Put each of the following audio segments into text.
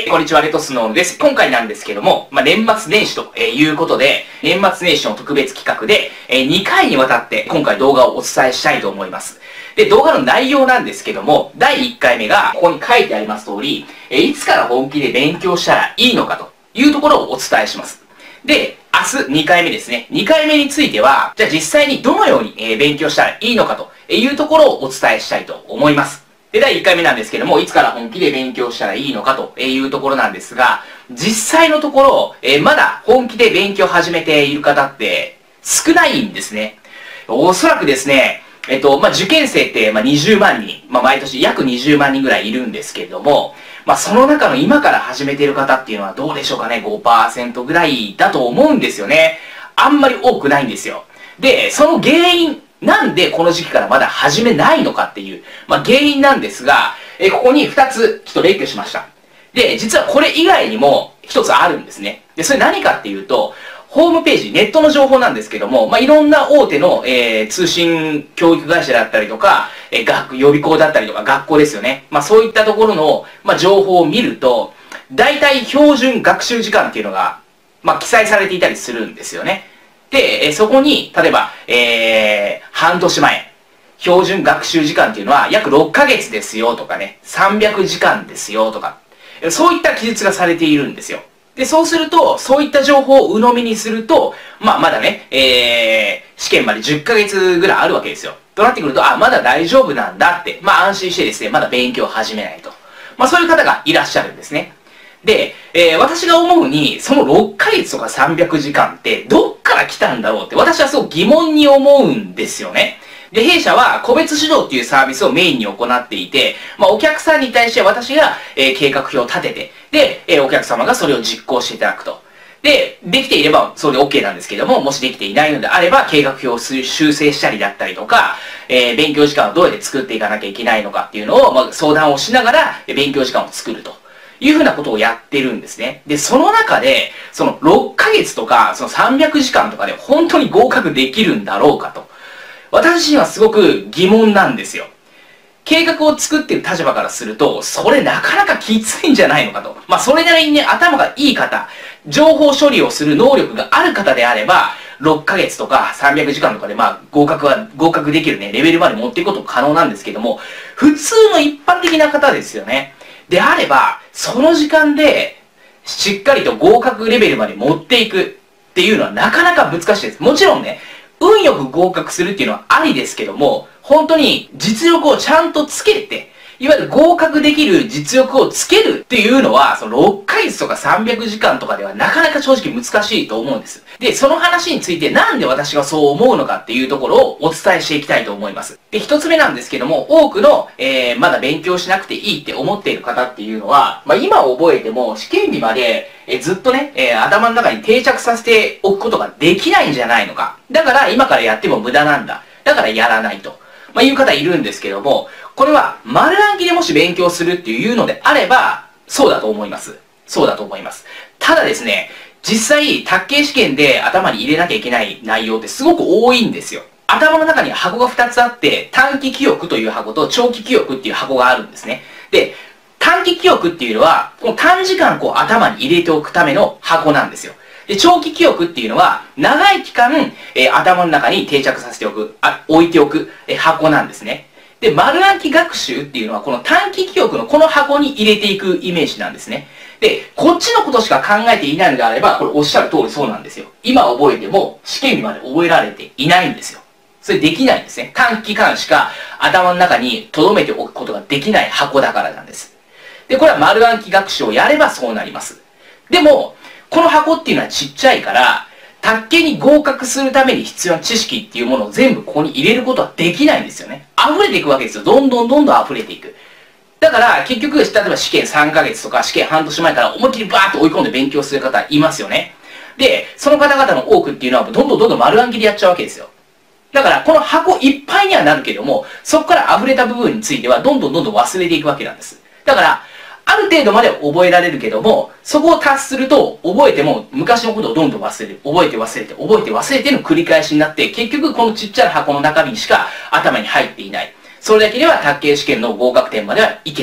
こんにちは、レトスノーです。今回なんですけども、年末年始ということで、年末年始の特別企画で、2回にわたって今回動画をお伝えしたいと思います。で、動画の内容なんですけども、第1回目が、ここに書いてあります通り、いつから本気で勉強したらいいのかというところをお伝えします。で、明日2回目ですね。2回目については、じゃあ実際にどのように勉強したらいいのかというところをお伝えしたいと思います。で、第1回目なんですけども、いつから本気で勉強したらいいのかというところなんですが、実際のところ、まだ本気で勉強を始めている方って少ないんですね。おそらくですね、受験生って20万人、毎年約20万人ぐらいいるんですけれども、その中の今から始めている方っていうのはどうでしょうかね、5% ぐらいだと思うんですよね。あんまり多くないんですよ。で、その原因、なんでこの時期からまだ始めないのかっていう、原因なんですが、ここに2つちょっと列挙しました。で、実はこれ以外にも1つあるんですね。で、それ何かっていうと、ホームページ、ネットの情報なんですけども、いろんな大手の、通信教育会社だったりとか、予備校だったりとか、学校ですよね。そういったところの、情報を見ると、大体標準学習時間っていうのが、記載されていたりするんですよね。で、そこに、例えば、半年前、標準学習時間っていうのは約6ヶ月ですよとかね、300時間ですよとか、そういった記述がされているんですよ。で、そうすると、そういった情報を鵜呑みにすると、まだね、試験まで10ヶ月ぐらいあるわけですよ。となってくると、まだ大丈夫なんだって、安心してですね、まだ勉強を始めないと。そういう方がいらっしゃるんですね。で、私が思うに、その6ヶ月とか300時間ってどっから来たんだろうって私はすごく疑問に思うんですよね。で、弊社は個別指導っていうサービスをメインに行っていて、お客さんに対して私が、計画表を立てて、で、お客様がそれを実行していただくと。で、できていればそれで OK なんですけども、もしできていないのであれば、計画表を修正したりだったりとか、勉強時間をどうやって作っていかなきゃいけないのかっていうのを、相談をしながら、勉強時間を作ると。いうふうなことをやってるんですね。で、その中で、その6ヶ月とか、その300時間とかで本当に合格できるんだろうかと。私自身はすごく疑問なんですよ。計画を作っている立場からすると、それなかなかきついんじゃないのかと。それなりにね、頭がいい方、情報処理をする能力がある方であれば、6ヶ月とか300時間とかで合格できるね、レベルまで持っていくこと可能なんですけども、普通の一般的な方ですよね。であれば、その時間で、しっかりと合格レベルまで持っていくっていうのはなかなか難しいです。もちろんね、運よく合格するっていうのはありですけども、本当に実力をちゃんとつけて、いわゆる合格できる実力をつけるっていうのは、その6ヶ月とか300時間とかではなかなか正直難しいと思うんです。で、その話についてなんで私がそう思うのかっていうところをお伝えしていきたいと思います。で、一つ目なんですけども、多くの、まだ勉強しなくていいって思っている方っていうのは、今覚えても試験日まで、ずっとね、頭の中に定着させておくことができないんじゃないのか。だから今からやっても無駄なんだ。だからやらないと。いう方いるんですけども、これは丸暗記でもし勉強するっていうのであれば、そうだと思います。そうだと思います。ただですね、実際、宅建試験で頭に入れなきゃいけない内容ってすごく多いんですよ。頭の中に箱が2つあって、短期記憶という箱と長期記憶っていう箱があるんですね。で、短期記憶っていうのは、この短時間頭に入れておくための箱なんですよ。で、長期記憶っていうのは、長い期間、頭の中に定着させておく、置いておく、箱なんですね。で、丸暗記学習っていうのは、この短期記憶のこの箱に入れていくイメージなんですね。で、こっちのことしか考えていないのであれば、これおっしゃる通りそうなんですよ。今覚えても、試験日まで覚えられていないんですよ。それできないんですね。短期間しか頭の中に留めておくことができない箱だからなんです。で、これは丸暗記学習をやればそうなります。でも、この箱っていうのはちっちゃいから、宅建に合格するために必要な知識っていうものを全部ここに入れることはできないんですよね。溢れていくわけですよ。どんどん溢れていく。だから、結局、例えば試験3ヶ月とか試験半年前から思いっきりバーッと追い込んで勉強する方いますよね。で、その方々の多くっていうのはどんどん丸暗記でやっちゃうわけですよ。だから、この箱いっぱいにはなるけども、そこから溢れた部分についてはどんどん忘れていくわけなんです。だから、ある程度まで覚えられるけども、そこを達すると、覚えても昔のことをどんどん忘れる。覚えて忘れて、覚えて忘れての繰り返しになって、結局このちっちゃな箱の中身しか頭に入っていない。それだけでは宅建試験の合格点まではいけない。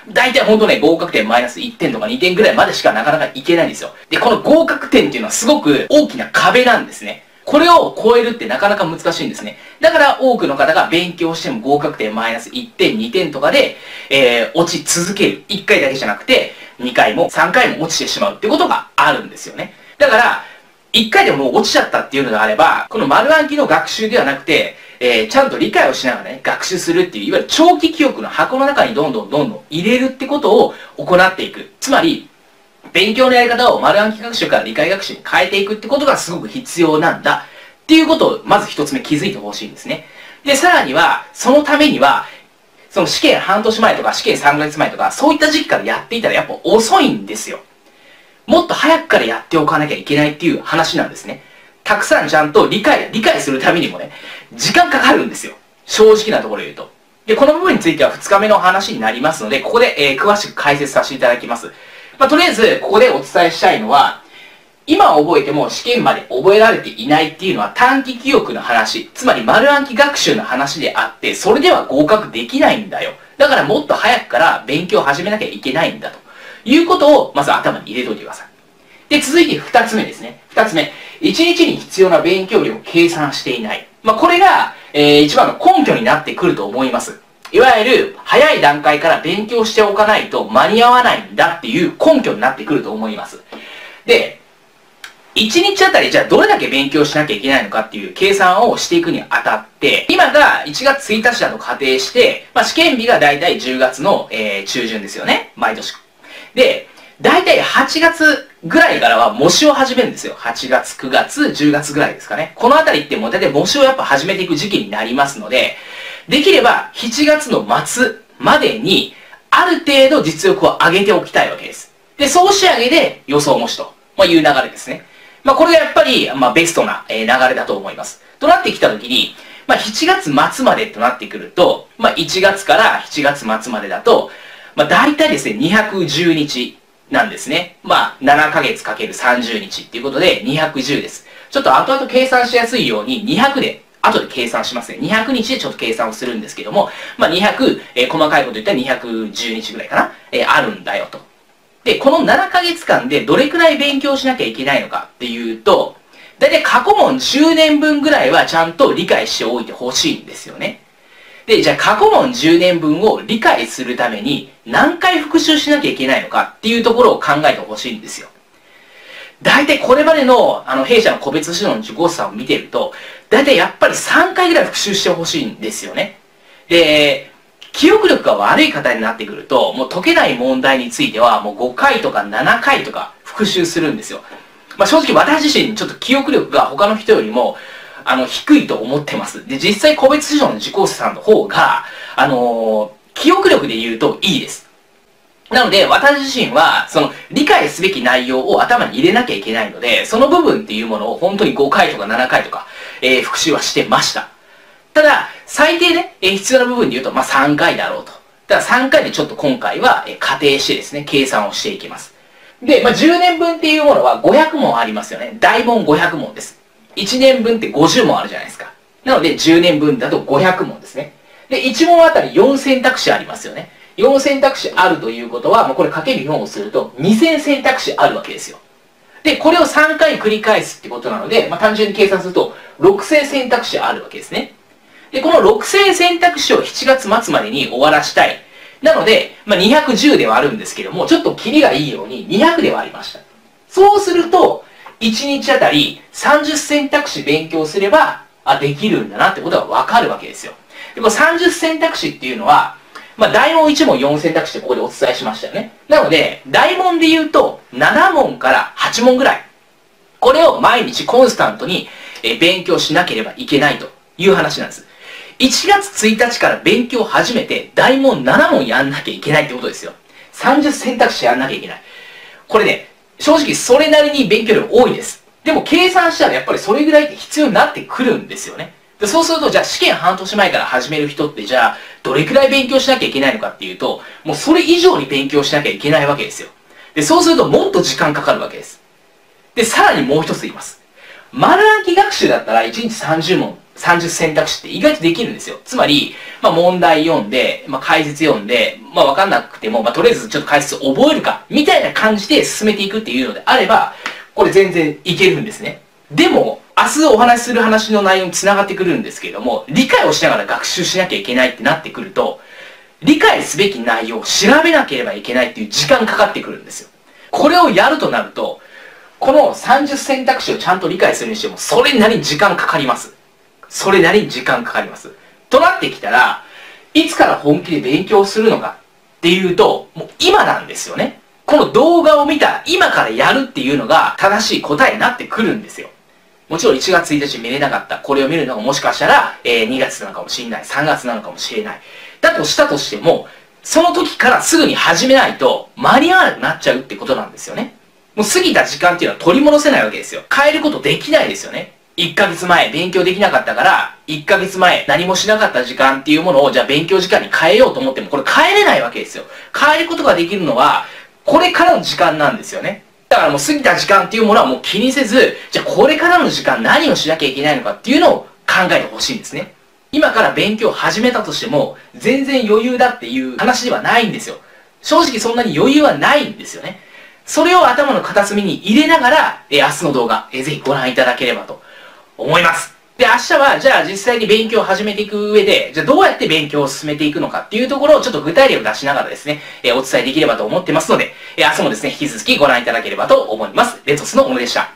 大体ほんとね、合格点マイナス1点とか2点ぐらいまでしかなかなかいけないんですよ。で、この合格点っていうのはすごく大きな壁なんですね。これを超えるってなかなか難しいんですね。だから多くの方が勉強しても合格点マイナス1点、2点とかで、落ち続ける。1回だけじゃなくて、2回も3回も落ちてしまうってことがあるんですよね。だから、1回でもう落ちちゃったっていうのであれば、この丸暗記の学習ではなくて、ちゃんと理解をしながらね、学習するっていう、いわゆる長期記憶の箱の中にどんどん入れるってことを行っていく。つまり、勉強のやり方を丸暗記学習から理解学習に変えていくってことがすごく必要なんだっていうことをまず一つ目気づいてほしいんですね。で、さらには、そのためには、その試験半年前とか試験3ヶ月前とか、そういった時期からやっていたらやっぱ遅いんですよ。もっと早くからやっておかなきゃいけないっていう話なんですね。たくさんちゃんと理解するためにもね、時間かかるんですよ。正直なところで言うと。で、この部分については2日目の話になりますので、ここで、詳しく解説させていただきます。とりあえず、ここでお伝えしたいのは、今覚えても試験まで覚えられていないっていうのは短期記憶の話、つまり丸暗記学習の話であって、それでは合格できないんだよ。だからもっと早くから勉強を始めなきゃいけないんだということをまず頭に入れておいてください。で、続いて2つ目ですね。2つ目。1日に必要な勉強量を計算していない。これが、一番の根拠になってくると思います。いわゆる、早い段階から勉強しておかないと間に合わないんだっていう根拠になってくると思います。で、1日あたりじゃあどれだけ勉強しなきゃいけないのかっていう計算をしていくにあたって、今が1月1日だと仮定して、試験日がだいたい10月の、中旬ですよね。毎年。で、だいたい8月ぐらいからは模試を始めるんですよ。8月、9月、10月ぐらいですかね。このあたりってもうだいたい模試をやっぱ始めていく時期になりますので、できれば7月の末までにある程度実力を上げておきたいわけです。で、総仕上げで予想模試という流れですね。これがやっぱり、ベストな流れだと思います。となってきたときに、7月末までとなってくると、1月から7月末までだと、大体ですね、210日なんですね。7ヶ月かける30日っていうことで210です。ちょっと後々計算しやすいように200で、後で計算しますね。200日でちょっと計算をするんですけども、200、細かいこと言ったら210日ぐらいかな、あるんだよと。で、この7ヶ月間でどれくらい勉強しなきゃいけないのかっていうと、だいたい過去問10年分ぐらいはちゃんと理解しておいてほしいんですよね。で、じゃあ過去問10年分を理解するために何回復習しなきゃいけないのかっていうところを考えてほしいんですよ。だいたいこれまでの弊社の個別指導の受講者さんを見てると、だいたいやっぱり3回ぐらい復習してほしいんですよね。で、記憶力が悪い方になってくると、もう解けない問題についてはもう5回とか7回とか復習するんですよ。正直私自身ちょっと記憶力が他の人よりも低いと思ってます。で、実際個別指導の受講者さんの方が、記憶力で言うといいです。なので、私自身は、理解すべき内容を頭に入れなきゃいけないので、その部分っていうものを本当に5回とか7回とか、復習はしてました。ただ、最低ね、必要な部分で言うと、3回だろうと。だから3回でちょっと今回は、仮定してですね、計算をしていきます。で、10年分っていうものは500問ありますよね。大問500問です。1年分って50問あるじゃないですか。なので、10年分だと500問ですね。で、1問あたり4選択肢ありますよね。4選択肢あるということは、これかける4をすると2000選択肢あるわけですよ。で、これを3回繰り返すってことなので、単純に計算すると6000選択肢あるわけですね。で、この6000選択肢を7月末までに終わらしたい。なので、210ではあるんですけども、ちょっとキリがいいように200ではありました。そうすると、1日あたり30選択肢勉強すれば、できるんだなってことがわかるわけですよ。で、この30選択肢っていうのは、大問1問4選択肢ってここでお伝えしましたよね。なので、大問で言うと、7問から8問ぐらい。これを毎日コンスタントに勉強しなければいけないという話なんです。1月1日から勉強を始めて、大問7問やんなきゃいけないってことですよ。30選択肢やんなきゃいけない。これね、正直それなりに勉強量多いです。でも計算したらやっぱりそれぐらいって必要になってくるんですよね。でそうすると、じゃあ試験半年前から始める人ってじゃあ、どれくらい勉強しなきゃいけないのかっていうと、もうそれ以上に勉強しなきゃいけないわけですよ。で、そうするともっと時間かかるわけです。で、さらにもう一つ言います。丸暗記学習だったら1日30問 30選択肢って意外とできるんですよ。つまり、問題読んで、解説読んで、わかんなくても、とりあえずちょっと解説覚えるか、みたいな感じで進めていくっていうのであれば、これ全然いけるんですね。でも、明日お話しする話の内容に繋がってくるんですけれども、理解をしながら学習しなきゃいけないってなってくると、理解すべき内容を調べなければいけないっていう時間かかってくるんですよ。これをやるとなると、この30選択肢をちゃんと理解するにしても、それなりに時間かかります。それなりに時間かかります。となってきたら、いつから本気で勉強するのかっていうと、もう今なんですよね。この動画を見た今からやるっていうのが正しい答えになってくるんですよ。もちろん1月1日見れなかった。これを見るのがもしかしたら、2月なのかもしれない。3月なのかもしれない。だとしたとしても、その時からすぐに始めないと間に合わなくなっちゃうってことなんですよね。もう過ぎた時間っていうのは取り戻せないわけですよ。変えることできないですよね。1ヶ月前勉強できなかったから、1ヶ月前何もしなかった時間っていうものをじゃあ勉強時間に変えようと思ってもこれ変えれないわけですよ。変えることができるのは、これからの時間なんですよね。だからもう過ぎた時間っていうものはもう気にせず、じゃあこれからの時間何をしなきゃいけないのかっていうのを考えてほしいんですね。今から勉強を始めたとしても、全然余裕だっていう話ではないんですよ。正直そんなに余裕はないんですよね。それを頭の片隅に入れながら、明日の動画、ぜひご覧いただければと思います。で、明日は、じゃあ実際に勉強を始めていく上で、じゃあどうやって勉強を進めていくのかっていうところをちょっと具体例を出しながらですね、お伝えできればと思ってますので、明日もですね、引き続きご覧いただければと思います。レトスの小野でした。